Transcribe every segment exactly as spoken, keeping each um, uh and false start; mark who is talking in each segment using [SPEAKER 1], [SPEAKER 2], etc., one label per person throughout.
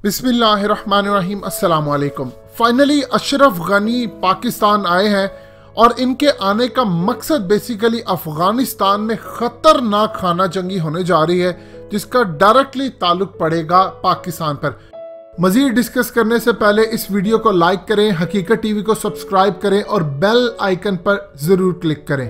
[SPEAKER 1] बिस्मिल्लाहिर्रहमानिर्रहीम, अस्सलाम वालेकुम। फाइनली अशरफ गनी पाकिस्तान आए हैं और इनके आने का मकसद बेसिकली अफगानिस्तान में खतरनाक खाना जंगी होने जा रही है, जिसका डायरेक्टली ताल्लुक पड़ेगा पाकिस्तान पर। मजीद डिस्कस करने से पहले इस वीडियो को लाइक करें, हकीकत टीवी को सब्सक्राइब करें और बेल आइकन पर जरूर क्लिक करें।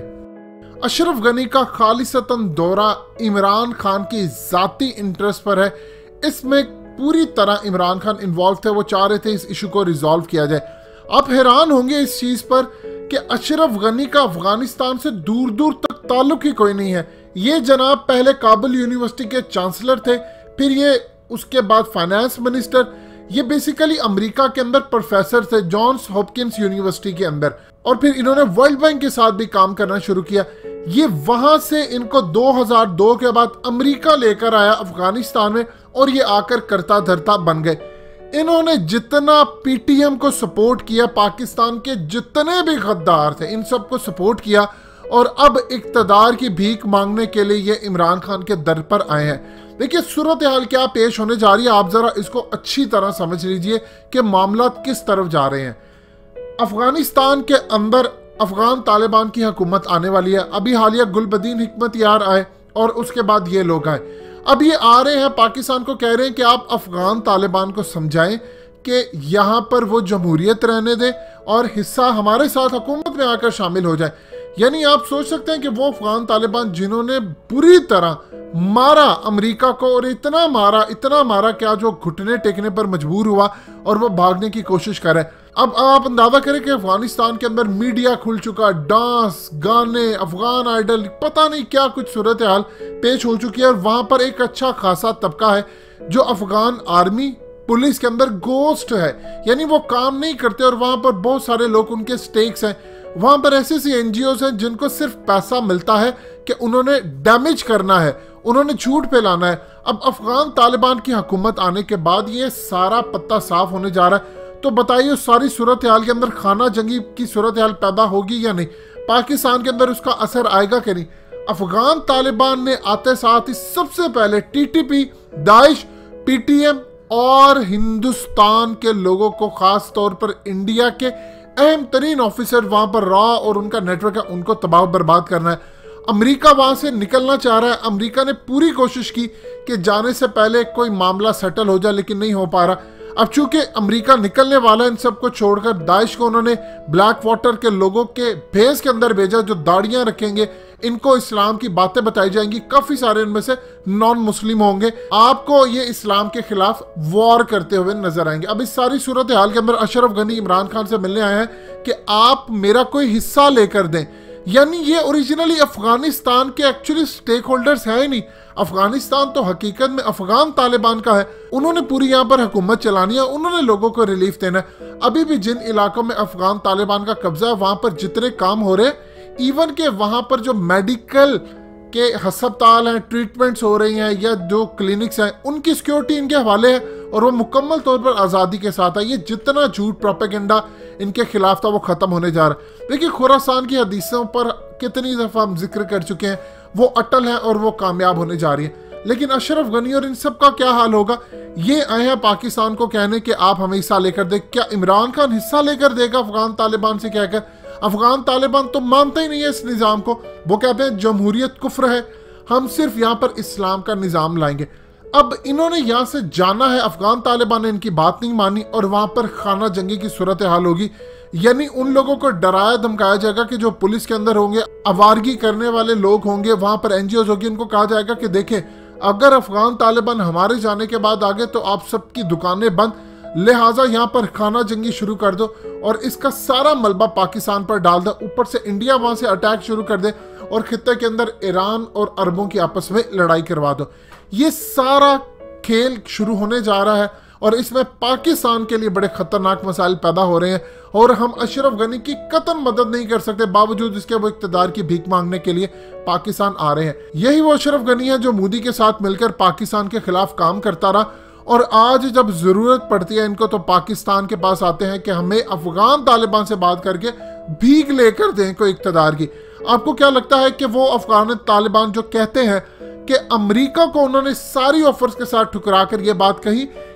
[SPEAKER 1] अशरफ गनी का खालिसतन दौरा इमरान खान की जाती इंटरेस्ट पर है। इसमें पूरी तरह इमरान खान इन्वॉल्व थे, वो चाह रहे थे इस इशू को रिजॉल्व किया जाए। आप हैरान होंगे इस चीज पर कि अशरफ गनी का अफगानिस्तान से दूर दूर तक ताल्लुक ही कोई नहीं है। ये जनाब पहले काबुल यूनिवर्सिटी के चांसलर थे, फिर ये उसके बाद फाइनेंस मिनिस्टर, ये बेसिकली अमेरिका के अंदर प्रोफेसर थे जॉन्स हॉपकिंस यूनिवर्सिटी के अंदर, और फिर इन्होंने वर्ल्ड बैंक के साथ भी काम करना शुरू किया। ये वहां से इनको दो हज़ार दो के बाद अमेरिका लेकर आया अफगानिस्तान में, और ये आकर करता धरता बन गए। इन्होंने जितना पीटीएम को सपोर्ट किया, पाकिस्तान के जितने भी गद्दार थे, इन सबको सपोर्ट किया, और अब इक्तदार की भीख मांगने के लिए ये इमरान खान के दर पर आए हैं। देखिए सूरत हाल क्या पेश होने जा रही है, आप जरा इसको अच्छी तरह समझ लीजिए कि मामला किस तरफ जा रहे हैं। अफगानिस्तान के अंदर अफगान तालिबान की हुकूमत आने वाली है। अभी हालिया गुलबदीन हिकमत यार आए और उसके बाद ये लोग आए। अब ये आ रहे हैं, पाकिस्तान को कह रहे हैं कि आप अफगान तालिबान को समझाएं कि यहाँ पर वो जमहूरियत रहने दें और हिस्सा हमारे साथ हुकूमत में आकर शामिल हो जाए। यानी आप सोच सकते हैं कि वो अफगान तालिबान जिन्होंने बुरी तरह मारा अमेरिका को, और इतना मारा इतना मारा क्या जो घुटने टेकने पर मजबूर हुआ और वो भागने की कोशिश कर रहे हैं। अब आप अंदाजा करें कि अफगानिस्तान के अंदर मीडिया खुल चुका, डांस, गाने, अफगान आइडल, पता नहीं क्या कुछ सूरत हाल पेश हो चुकी है। और वहां पर एक अच्छा खासा तबका है जो अफगान आर्मी पुलिस के अंदर गोस्ट है, यानी वो काम नहीं करते, और वहां पर बहुत सारे लोग उनके स्टेक्स हैं। वहां पर ऐसी ऐसी एनजीओ हैं जिनको सिर्फ पैसा मिलता है कि उन्होंने डैमेज करना है, उन्होंने झूठ फैलाना है। अब अफगान तालिबान की हुकूमत आने के बाद ये सारा पत्ता साफ होने जा रहा है। तो बताइए सारी सूरत हाल के अंदर खाना जंगी की सूरत हाल पैदा होगी या नहीं, पाकिस्तान के अंदर उसका असर आएगा कि नहीं। अफगान तालिबान ने आते साथ ही सबसे पहले टीटीपी, दाइश, पीटीएम और हिंदुस्तान के लोगों को, खास तौर पर इंडिया के अहम तरीन ऑफिसर वहां पर रॉ और उनका नेटवर्क है, उनको तबाह बर्बाद करना है। अमेरिका वहां से निकलना चाह रहा है। अमेरिका ने पूरी कोशिश की कि जाने से पहले कोई मामला सेटल हो जाए, लेकिन नहीं हो पा रहा। अब चूंकि अमेरिका निकलने वाला है, इन सबको छोड़कर दाइश को उन्होंने ब्लैक वाटर के लोगों के भेस के अंदर भेजा, जो दाढ़ियां रखेंगे, इनको इस्लाम की बातें बताई जाएंगी, काफी सारे इनमें से नॉन मुस्लिम होंगे, आपको ये इस्लाम के खिलाफ वॉर करते हुए नजर आएंगे। अब इस सारी सूरत हाल के अंदर अशरफ गनी इमरान खान से मिलने आए हैं कि आप मेरा कोई हिस्सा लेकर दें। यानी ये ओरिजिनली अफगानिस्तान के एक्चुअली स्टेक होल्डर्स है ही नहीं। अफगानिस्तान तो हकीकत में अफगान तालिबान का है, उन्होंने पूरी यहाँ पर हुकूमत चलानी है, उन्होंने लोगों को रिलीफ देना है। अभी भी जिन इलाकों में अफगान तालिबान का कब्जा है, वहां पर जितने काम हो रहे, इवन के वहां पर जो मेडिकल के अस्पताल हैं, ट्रीटमेंट्स हो रही हैं, या जो क्लिनिक्स हैं, उनकी सिक्योरिटी इनके हवाले है, और वो मुकम्मल तौर पर आज़ादी के साथ है। ये जितना झूठ प्रोपेगेंडा इनके खिलाफ था वो खत्म होने जा रहा है। देखिए खुरासान की हदीसों पर कितनी दफ़ा हम जिक्र कर चुके हैं, वो अटल है और वो कामयाब होने जा रही है। लेकिन अशरफ गनी और इन सब का क्या हाल होगा? ये आए हैं पाकिस्तान को कहने कि आप हमें हिस्सा लेकर दे। क्या इमरान खान हिस्सा लेकर देगा अफगान तालिबान से कहकर? अफगान तालिबान तो मानते ही नहीं है इस निज़ाम को। वो कहते हैं जमहूरियत कुफ्र है, हम सिर्फ यहाँ पर इस्लाम का निज़ाम लाएंगे। अब इन्होंने यहाँ से जाना है, अफगान तालिबान ने इनकी बात नहीं मानी, और वहां पर खाना जंगी की सूरत हाल होगी। यानी उन लोगों को डराया धमकाया जाएगा कि जो पुलिस के अंदर होंगे, आवारगी करने वाले लोग होंगे, वहां पर एनजीओ होगी, उनको कहा जाएगा कि देखें अगर अफगान तालिबान हमारे जाने के बाद आगे तो आप सबकी दुकानें बंद, लिहाजा यहाँ पर खाना जंगी शुरू कर दो और इसका सारा मलबा पाकिस्तान पर डाल दो। ऊपर से इंडिया वहां से अटैक शुरू कर दे और खित्ते के अंदर ईरान और अरबों की आपस में लड़ाई करवा दो। ये सारा खेल शुरू होने जा रहा है, और इसमें पाकिस्तान के लिए बड़े खतरनाक मसाइल पैदा हो रहे हैं, और हम अशरफ गनी की कतई मदद नहीं कर सकते, बावजूद इसके वो इक़्तिदार की भीख मांगने के लिए पाकिस्तान आ रहे हैं। यही वो अशरफ गनी है जो मोदी के साथ मिलकर पाकिस्तान के खिलाफ काम करता रहा, और आज जब जरूरत पड़ती है इनको तो पाकिस्तान के पास आते हैं कि हमें अफगान तालिबान से बात करके भीख लेकर दें कोई इक़्तिदार की। आपको क्या लगता है कि वो अफगान तालिबान जो कहते हैं कि अमेरिका को उन्होंने सारी ऑफर्स के साथ ठुकरा कर ये बात कही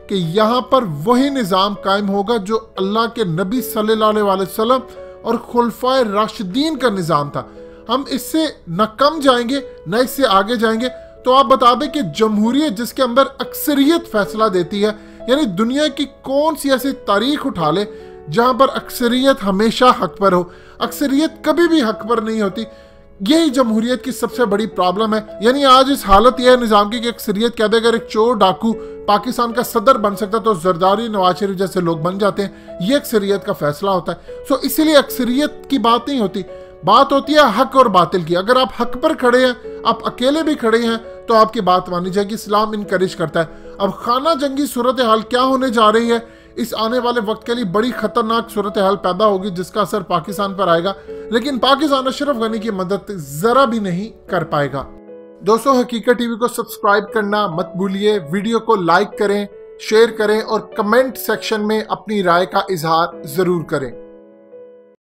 [SPEAKER 1] कि यहाँ पर वही निज़ाम कायम होगा जो अल्लाह के नबी सल्लल्लाहु अलैहि वसल्लम और खुलफाए राशिदीन का निज़ाम था। हम इससे न कम जाएंगे न इससे आगे जाएंगे। तो आप बता दें कि जमहूरियत जिसके अंदर अक्सरियत फैसला देती है, यानी दुनिया की कौन सी ऐसी तारीख उठा ले जहां पर अक्सरियत हमेशा हक पर हो, अक्सरियत कभी भी हक पर नहीं होती। यही जमहूरियत की सबसे बड़ी प्रॉब्लम है। यानी आज इस हालत यह है निज़ाम की कि अक्सरियत कह दे अगर एक चोर डाकू पाकिस्तान का सदर बन सकता तो जरदारी नवाज शरीफ जैसे लोग बन जाते हैं। ये अक्सरियत का फैसला होता है। सो इसीलिए अक्सरियत की बात नहीं होती, बात होती है हक और बातिल की। अगर आप हक पर खड़े हैं, आप अकेले भी खड़े हैं, तो आपकी बात मानी जाएगी। इस्लाम इनकरेज करता है। अब खाना जंगी सूरत हाल क्या होने जा रही है, इस आने वाले वक्त के लिए बड़ी खतरनाक सूरत हाल पैदा होगी जिसका असर पाकिस्तान पर आएगा, लेकिन पाकिस्तान अशरफ गनी की मदद जरा भी नहीं कर पाएगा। दोस्तों, हकीकत टीवी को सब्सक्राइब करना मत भूलिए, वीडियो को लाइक करें, शेयर करें और कमेंट सेक्शन में अपनी राय का इजहार जरूर करें।